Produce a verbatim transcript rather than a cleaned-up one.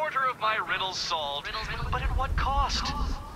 quarter of my riddles solved. But at what cost?